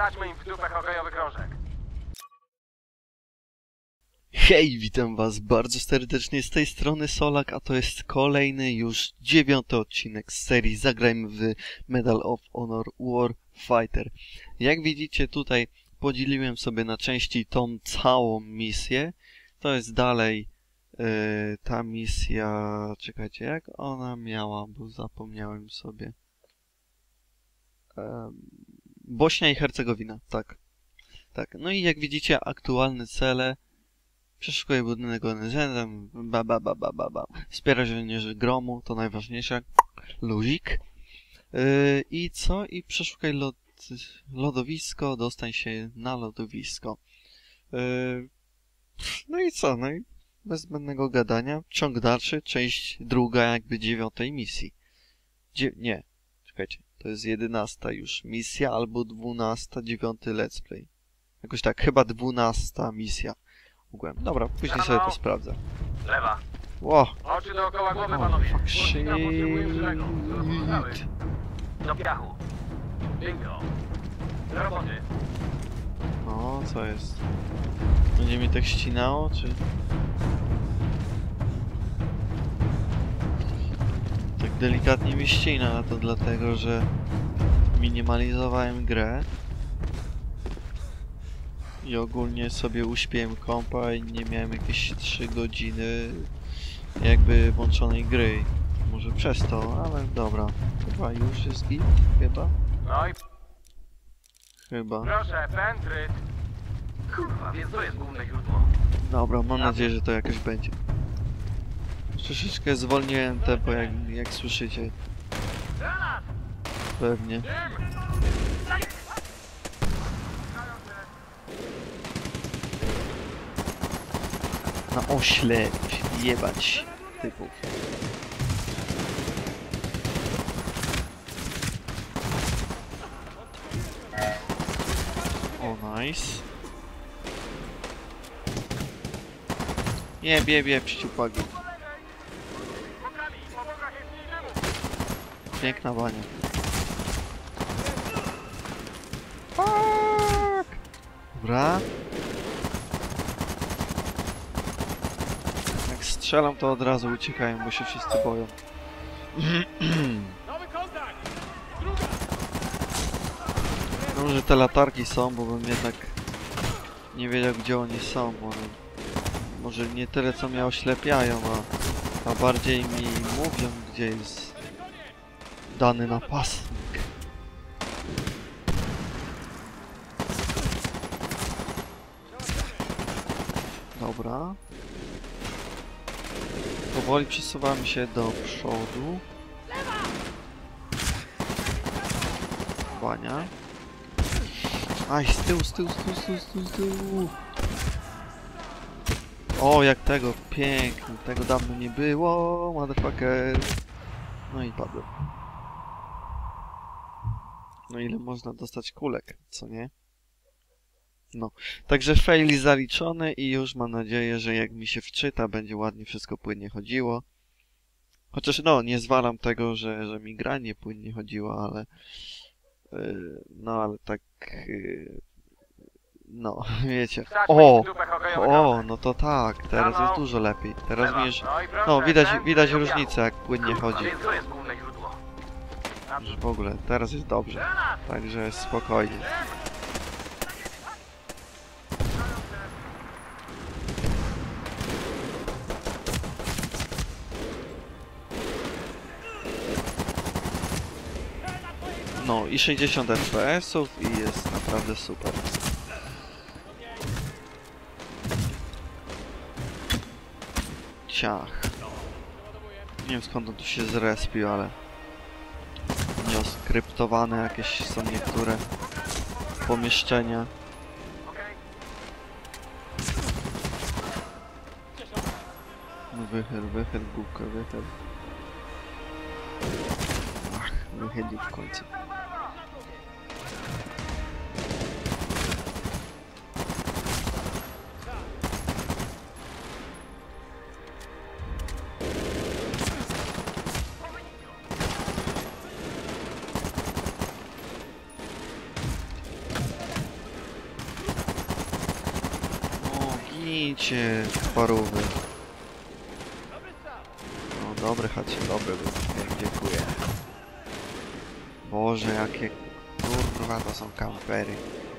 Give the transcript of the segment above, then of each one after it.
Wsadźmy im w dupę hokejowy krążek. Hej, witam was bardzo serdecznie z tej strony Solak, a to jest kolejny już 9. odcinek z serii Zagrajmy w Medal of Honor Warfighter. Jak widzicie tutaj podzieliłem sobie na części tą całą misję. To jest dalej ta misja, czekajcie, jak ona miała, bo zapomniałem sobie. Bośnia i Hercegowina, tak. Tak, no i jak widzicie aktualne cele. Przeszukuję budynek ONZ-em, wspiera żołnierzy gromu, to najważniejsze. Luzik. I co? I przeszukaj lodowisko, dostań się na lodowisko. No i co? No i bez zbędnego gadania. Ciąg dalszy, część druga jakby 9. misji. Nie, czekajcie, to jest 11. już misja, albo 12, 9. let's play. Jakoś tak, chyba 12. misja. Dobra, później sobie to sprawdzę. Lewa. Ło! Oczy dookoła głowy, panowie. Fuck shit. Do piachu. Bingo. Do roboty. O, co jest? Będzie mi tak ścinało, czy... Tak delikatnie mi ścina, a to dlatego, że minimalizowałem grę. I ogólnie sobie uśpiłem kompa i nie miałem jakieś 3 godziny jakby włączonej gry. Może przez to, ale dobra. Chyba już jest git, chyba? No i Chyba. proszę, pentryt. Kurwa, więc to jest główne źródło. Dobra, mam nadzieję, że to jakoś będzie. Troszeczkę zwolniłem tempo, jak słyszycie. Granat! Pewnie. Na oślep jebać typów. O, nice. Jeb, pściupagi. Piękna bania. Fuck! Dobra. Jak strzelam, to od razu uciekają, bo się wszyscy boją. No, że te latarki są, bo bym jednak nie wiedział, gdzie oni są. Może nie tyle, co mnie oślepiają, a bardziej mi mówią, gdzie jest dany napastnik. Dobra. Powoli przesuwamy się do przodu. Bania. Aj, z tyłu. O, jak tego, pięknie. Tego dawno nie było, motherfucker. No i padłem. No ile można dostać kulek, co nie? No, także fail zaliczony i już mam nadzieję, że jak mi się wczyta, będzie ładnie wszystko płynnie chodziło. Chociaż no, nie zwalam tego, że mi gra nie płynnie chodziła, ale... no, ale tak... no, wiecie. O, no to tak, teraz jest dużo lepiej. Teraz mi już... No, widać różnicę, jak płynnie chodzi. Już w ogóle, teraz jest dobrze. Także spokojnie. No i 60 FPS-ów i jest naprawdę super. Ciach. Nie wiem, skąd on tu się zrespił, ale... Nieoskryptowane jakieś są niektóre pomieszczenia. No wychyl, głupkę, wychyl. Ach, wychylił w końcu. Idźcie, parówy. No dobry chacie, dobry był. Dziękuję. Boże, jakie kurwa to są kampery.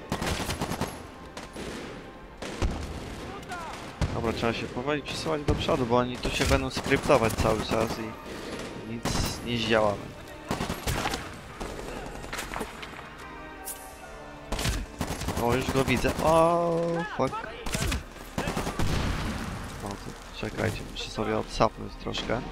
Dobra, trzeba się powoli przesuwać do przodu, bo oni tu się będą skryptować cały czas i nic nie zdziałamy. O, już go widzę. O, fuck. O, to czekajcie, muszę sobie odsapnąć troszkę.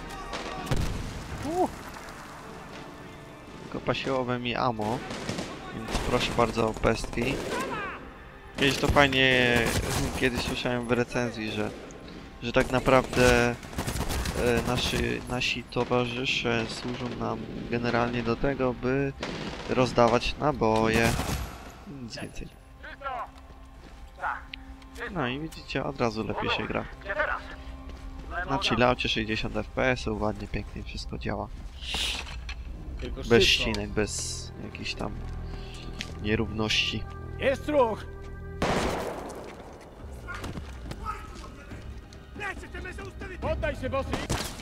Kopa siłowe mi ammo, więc proszę bardzo o pestki. Kiedyś to fajnie, kiedyś słyszałem w recenzji, że tak naprawdę nasi towarzysze służą nam generalnie do tego, by rozdawać naboje. Nic więcej. No i widzicie, od razu lepiej się gra. Na chillaucie 60 fps, ładnie, pięknie wszystko działa. Bez ścinek, bez jakichś tam nierówności. Jest ruch! Poddaj się, bossy!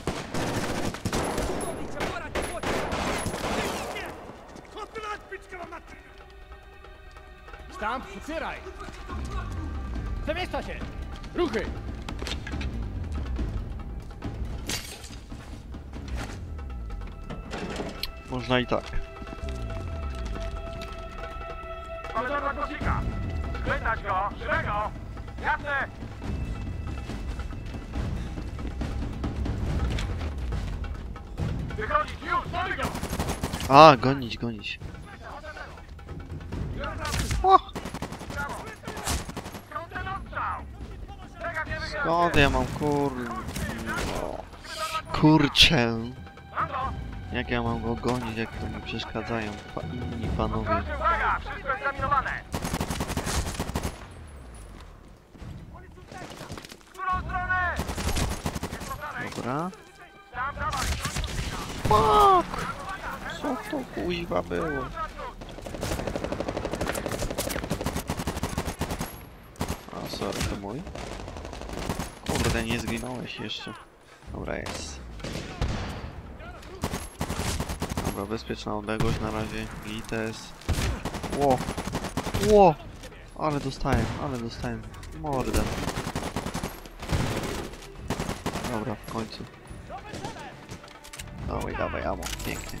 Stamp, otwieraj! Zamieszcza się! Ruchy! Można i tak. Komendant Kosika! Chwytać go! Żywego! Jasne! Wychodzić! Już! Mamy go! A, gonić, gonić. O, Skąd ten ostrzał? Czekać nie wygrać! skąd ja mam kurczę. Mam go! Jak ja mam go gonić, jak to mi przeszkadzają inni panowie. Proszę, uwaga! Wszystko jest zaminowane! W którą stronę? Jest po prawej! Dobra. Tam, dawaj! Fuck! Co to kuźwa było? A, sorry, to mój. Kurde, nie zginąłeś jeszcze. Dobra, jest. Dobra, bezpieczna odległość na razie. Gites. Ło! Ło! Ale dostałem. Mordę. Dobra, w końcu. Dawaj, dawaj, amo. Pięknie.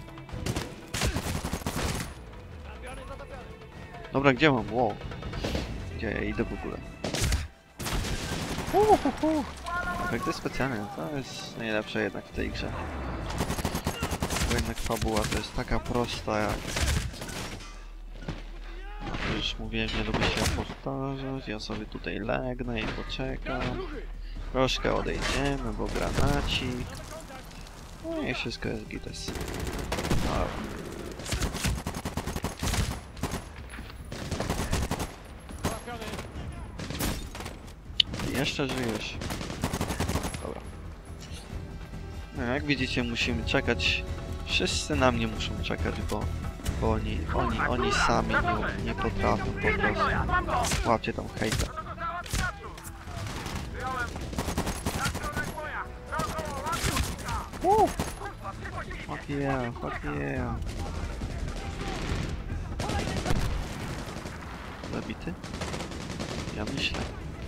Dobra, gdzie mam? Wow. Gdzie ja idę w ogóle? Efekty specjalne, to jest najlepsze jednak w tej grze. Bo jednak fabuła to jest taka prosta jak... Już mówiłem, nie lubię się powtarzać, ja sobie tutaj legnę i poczekam. Troszkę odejdziemy, bo granacik. No i wszystko jest gites. Jeszcze żyjesz. Dobra. No jak widzicie, musimy czekać. Wszyscy na mnie muszą czekać, bo oni sami nie potrafią po prostu. Łapcie tam hejta. Fuck yeah, fuck yeah. Zabity? Ja myślę.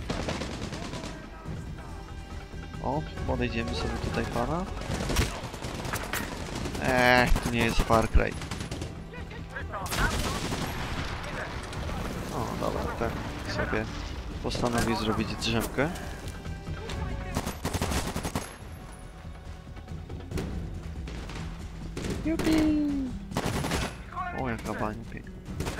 O, podejdziemy sobie tutaj pana. To nie jest Far Cry. O, dobra, ten sobie postanowił zrobić drzemkę. Jupi! O, jaka bania piękna.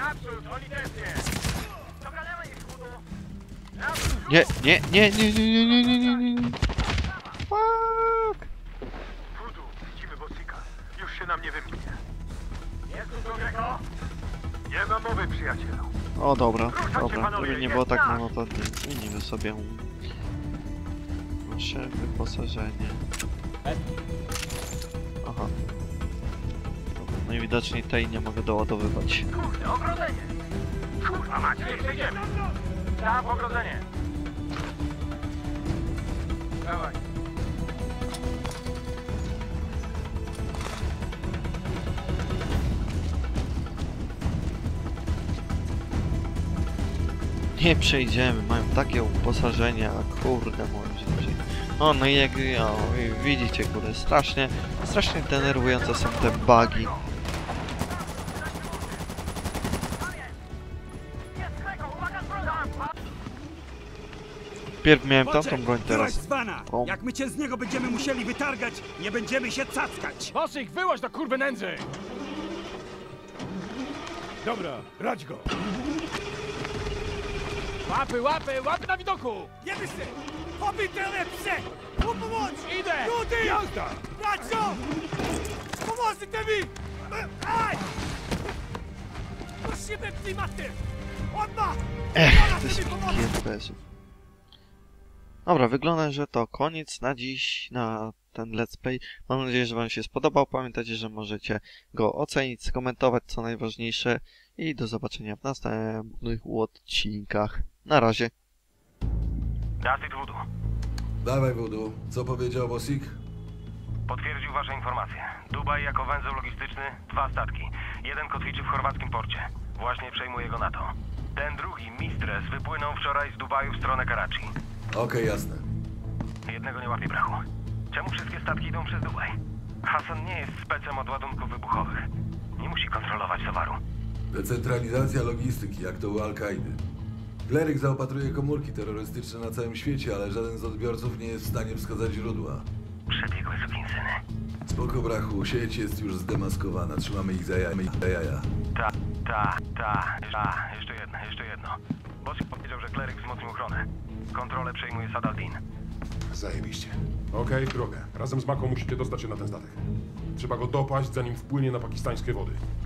Nie, nie, nie, nie, nie, nie, nie, nie, nie, nie. Fuck! Fudu, widzimy Bossika. Już się nam nie wymknie. Jest tu Greko? Nie ma mowy, przyjacielu. O, dobra, dobra, żeby nie było tak monotonnie. Zmienimy sobie nasze wyposażenie. Aha. Dobra, najwidoczniej tej nie mogę doładowywać. Kurde, ogrodzenie! Kurwa macie, nie przejdziemy! Tam ogrodzenie! Dawaj. Nie przejdziemy, mają takie uposażenie, a kurde moim życiu. O, no i jak widzicie, kurde, strasznie denerwujące są te bugi. Pierw miałem tamtą broń, teraz tą. Jak my cię z niego będziemy musieli wytargać, nie będziemy się cackać! Bosik, wyłaź do kurwy nędzy! Dobra, radź go! Łapy na widoku! Nie myślę! Pobite psie! Pomóż! Idę! Ludy! Jazda! Bracio! Pomóżcie mi! Aj! Musimy klimaty! On ma! To jest FPS-ów. Dobra, wygląda, że to koniec na dziś, na ten let's play. Mam nadzieję, że wam się spodobał. Pamiętajcie, że możecie go ocenić, skomentować, co najważniejsze. I do zobaczenia w następnych odcinkach. Na razie. Dusty Voodoo. Dawaj, Voodoo. Co powiedział Bosik? Potwierdził wasze informacje. Dubaj jako węzeł logistyczny, 2 statki. Jeden kotwiczy w chorwackim porcie. Właśnie przejmuje go NATO. Ten drugi, Mistres, wypłynął wczoraj z Dubaju w stronę Karachi. Okej, jasne. Jednego nie łapie brachu. Czemu wszystkie statki idą przez Dubaj? Hassan nie jest specem od ładunków wybuchowych. Nie musi kontrolować towaru. Decentralizacja logistyki, jak to u Al-Kaidy. Kleryk zaopatruje komórki terrorystyczne na całym świecie, ale żaden z odbiorców nie jest w stanie wskazać źródła. Przebiegłe sukinsyny. Spoko, brachu, sieć jest już zdemaskowana. Trzymamy ich za jaja. Jeszcze jedno. Bosik powiedział, że kleryk wzmocnił ochronę. Kontrolę przejmuje Sadaldin. Zajebiście. Okej, w drogę. Razem z Maką musicie dostać się na ten statek. Trzeba go dopaść, zanim wpłynie na pakistańskie wody.